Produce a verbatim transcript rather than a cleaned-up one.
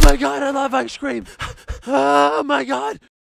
my god, I love ice cream. Oh my god.